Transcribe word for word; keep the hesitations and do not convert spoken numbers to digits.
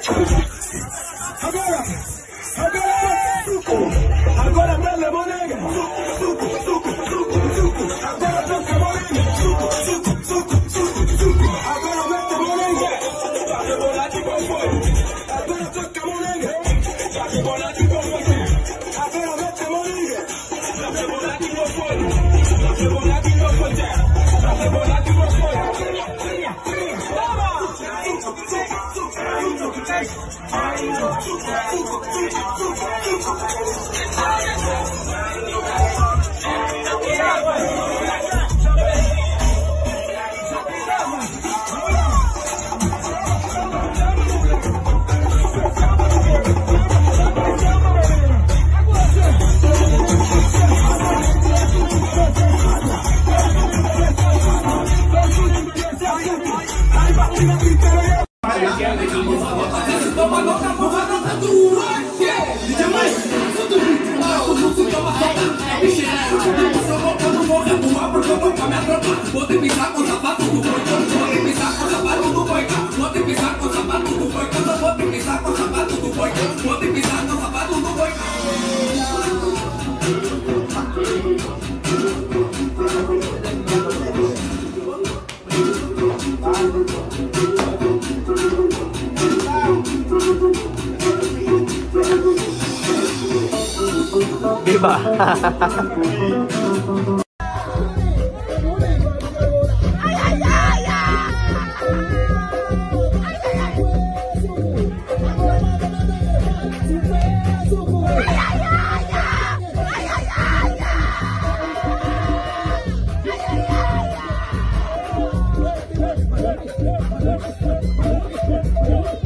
Agora, agora, suco. Agora manda monega. Suco, suco, suco, suco. Agora toca monega. Suco, suco, suco, suco, suco. Agora mete monega. Vai bolar de bom foi. Agora toca monega. Vai bolar de bom foi. Agora mete monega. Vai bolar de bom foi. Vai bolar de bom foi. Vai bolar de bom foi. Vou te pisar com o sapato do boi, vou te pisar com o sapato do boi, vou te pisar com o sapato do boi, vou te pisar com o sapato do boi, vou te pisar com o sapato do boi. Viva! Ay,